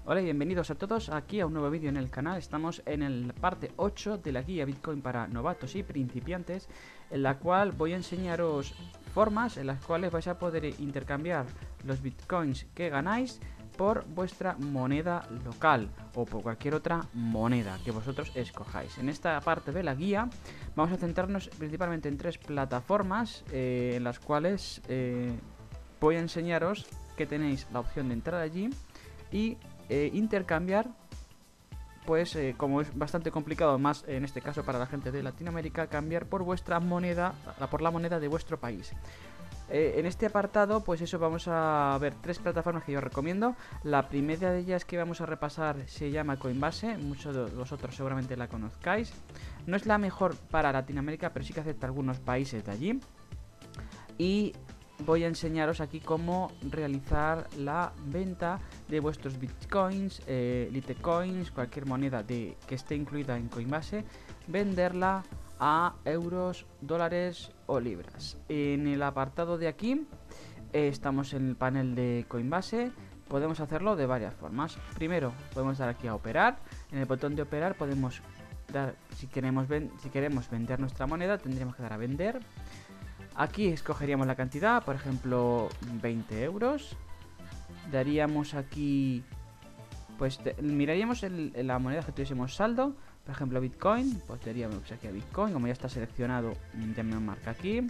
Hola y bienvenidos a todos aquí a un nuevo vídeo en el canal. Estamos en la parte 8 de la guía Bitcoin para novatos y principiantes, en la cual voy a enseñaros formas en las cuales vais a poder intercambiar los bitcoins que ganáis por vuestra moneda local o por cualquier otra moneda que vosotros escojáis. En esta parte de la guía vamos a centrarnos principalmente en tres plataformas en las cuales voy a enseñaros que tenéis la opción de entrar allí y intercambiar, pues como es bastante complicado, más en este caso para la gente de Latinoamérica, cambiar por vuestra moneda, por la moneda de vuestro país. En este apartado, pues eso, vamos a ver tres plataformas que yo recomiendo. La primera de ellas que vamos a repasar se llama Coinbase, muchos de vosotros seguramente la conozcáis. No es la mejor para Latinoamérica, pero sí que acepta algunos países de allí. Y voy a enseñaros aquí cómo realizar la venta de vuestros bitcoins, litecoins, cualquier moneda que esté incluida en Coinbase, venderla a euros, dólares o libras. En el apartado de aquí estamos en el panel de Coinbase. Podemos hacerlo de varias formas. Primero podemos dar aquí a operar. En el botón de operar podemos dar, si queremos vender nuestra moneda, tendríamos que dar a vender. Aquí escogeríamos la cantidad, por ejemplo 20 euros. Daríamos aquí, pues miraríamos la moneda que tuviésemos saldo. Por ejemplo Bitcoin, pues daríamos aquí a Bitcoin. Como ya está seleccionado, ya me marca aquí.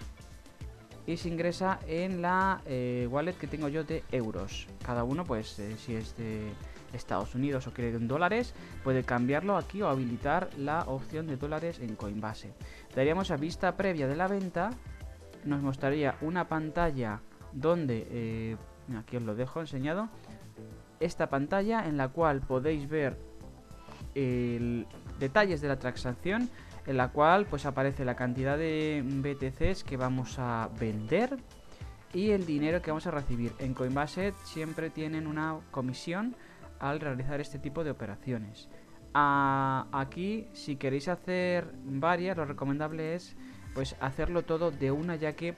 Y se ingresa en la wallet que tengo yo de euros. Cada uno, pues si es de Estados Unidos o quiere en dólares, puede cambiarlo aquí o habilitar la opción de dólares en Coinbase. Daríamos a vista previa de la venta. Nos mostraría una pantalla donde, aquí os lo dejo enseñado, esta pantalla en la cual podéis ver detalles de la transacción, en la cual pues aparece la cantidad de BTCs que vamos a vender y el dinero que vamos a recibir. En Coinbase siempre tienen una comisión al realizar este tipo de operaciones. Aquí, si queréis hacer varias, lo recomendable es pues hacerlo todo de una, ya que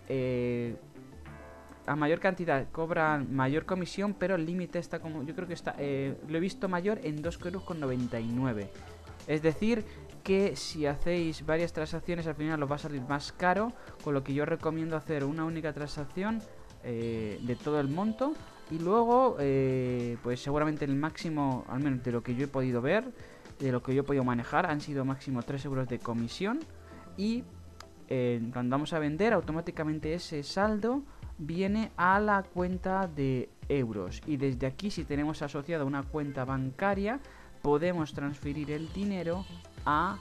a mayor cantidad cobran mayor comisión, pero el límite está como, yo creo que está, lo he visto mayor en 2,99 €. Es decir, que si hacéis varias transacciones al final os va a salir más caro, con lo que yo recomiendo hacer una única transacción de todo el monto. Y luego, pues seguramente el máximo, al menos de lo que yo he podido ver, de lo que yo he podido manejar, han sido máximo 3 € de comisión. Y cuando vamos a vender, automáticamente ese saldo viene a la cuenta de euros. Y desde aquí, si tenemos asociada una cuenta bancaria, podemos transferir el dinero a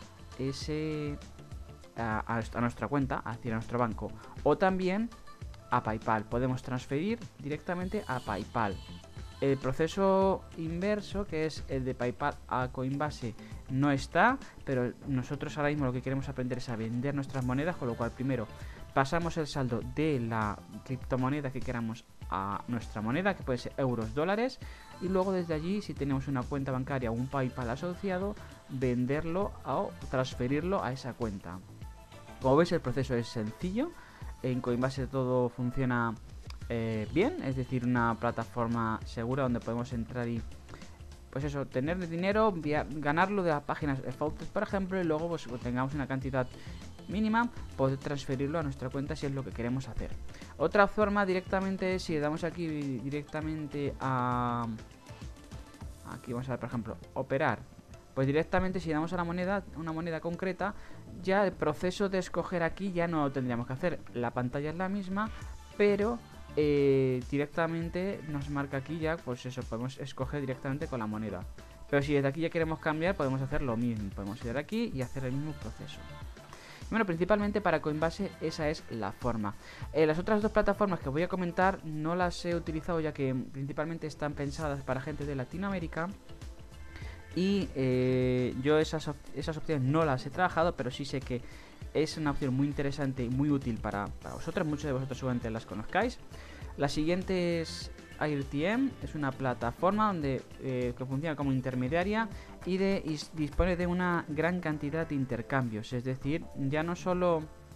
nuestra cuenta, hacia nuestro banco. O también a PayPal. Podemos transferir directamente a PayPal. El proceso inverso, que es el de PayPal a Coinbase, no está, pero nosotros ahora mismo lo que queremos aprender es a vender nuestras monedas, con lo cual primero pasamos el saldo de la criptomoneda que queramos a nuestra moneda, que puede ser euros, dólares, y luego desde allí, si tenemos una cuenta bancaria o un PayPal asociado, venderlo o transferirlo a esa cuenta. Como veis, el proceso es sencillo. En Coinbase todo funciona bien, es decir, una plataforma segura donde podemos entrar y, pues eso, tener dinero, ganarlo de las páginas Faucet, por ejemplo, y luego pues tengamos una cantidad mínima, poder transferirlo a nuestra cuenta si es lo que queremos hacer. Otra forma directamente es si le damos aquí directamente a... Aquí vamos a ver, por ejemplo, operar. Pues directamente si damos a la moneda, una moneda concreta, ya el proceso de escoger aquí ya no lo tendríamos que hacer. La pantalla es la misma, pero directamente nos marca aquí ya, pues eso, podemos escoger directamente con la moneda. Pero si desde aquí ya queremos cambiar, podemos hacer lo mismo. Podemos ir aquí y hacer el mismo proceso. Bueno, principalmente para Coinbase esa es la forma. Las otras dos plataformas que voy a comentar no las he utilizado, ya que principalmente están pensadas para gente de Latinoamérica. Y yo esas opciones no las he trabajado, pero sí sé que es una opción muy interesante y muy útil para vosotros. Muchos de vosotros seguramente las conozcáis. La siguiente es AirTM, es una plataforma donde que funciona como intermediaria y dispone de una gran cantidad de intercambios. Es decir, ya no solo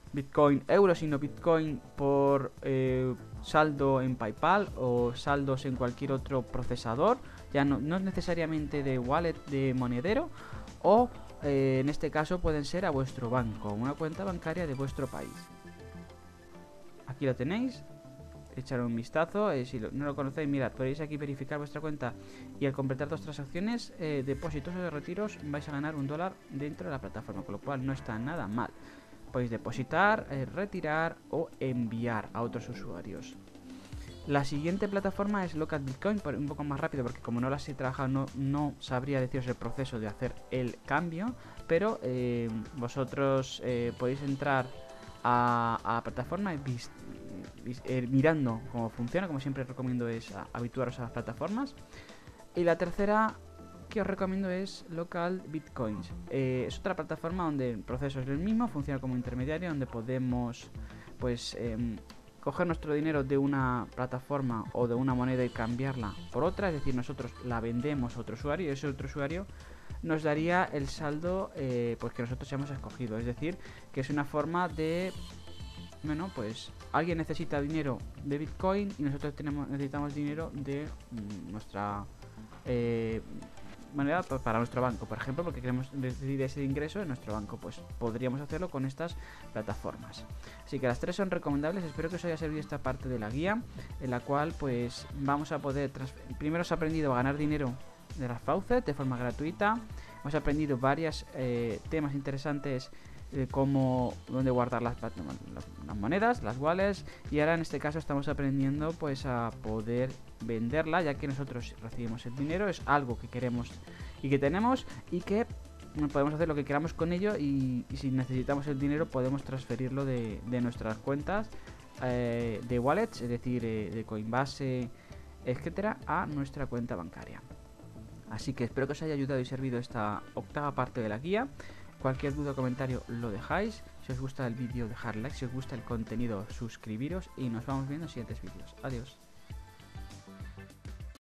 Bitcoin euro, sino Bitcoin por saldo en PayPal o saldos en cualquier otro procesador. Ya no es necesariamente de wallet de monedero, o en este caso pueden ser a vuestro banco, una cuenta bancaria de vuestro país. Aquí lo tenéis, echar un vistazo. Si no lo conocéis, mirad, podéis aquí verificar vuestra cuenta y al completar 2 transacciones, depósitos o de retiros, vais a ganar $1 dentro de la plataforma, con lo cual no está nada mal. Podéis depositar, retirar o enviar a otros usuarios. La siguiente plataforma es Local Bitcoin, un poco más rápido porque como no las he trabajado no sabría deciros el proceso de hacer el cambio, pero vosotros podéis entrar a la plataforma y mirando cómo funciona. Como siempre recomiendo es habituaros a las plataformas. Y la tercera que os recomiendo es Local Bitcoins. Es otra plataforma donde el proceso es el mismo, funciona como intermediario, donde podemos pues coger nuestro dinero de una plataforma o de una moneda y cambiarla por otra, es decir, nosotros la vendemos a otro usuario y ese otro usuario nos daría el saldo pues que nosotros hemos escogido. Es decir, que es una forma de, bueno, pues alguien necesita dinero de Bitcoin y nosotros necesitamos dinero de nuestra moneda para nuestro banco, por ejemplo, porque queremos recibir ese ingreso en nuestro banco. Pues podríamos hacerlo con estas plataformas. Así que las 3 son recomendables. Espero que os haya servido esta parte de la guía, en la cual pues vamos a poder primero os he aprendido a ganar dinero de las faucet de forma gratuita. Hemos aprendido varios temas interesantes, como dónde guardar las monedas, las wallets, y ahora en este caso estamos aprendiendo pues a poder venderla, ya que nosotros recibimos el dinero, es algo que queremos y que tenemos y que podemos hacer lo que queramos con ello, y si necesitamos el dinero podemos transferirlo de nuestras cuentas de wallets, es decir, de Coinbase, etcétera, a nuestra cuenta bancaria. Así que espero que os haya ayudado y servido esta octava parte de la guía. Cualquier duda o comentario lo dejáis. Si os gusta el vídeo, dejar like. Si os gusta el contenido, suscribiros. Y nos vamos viendo en siguientes vídeos. Adiós.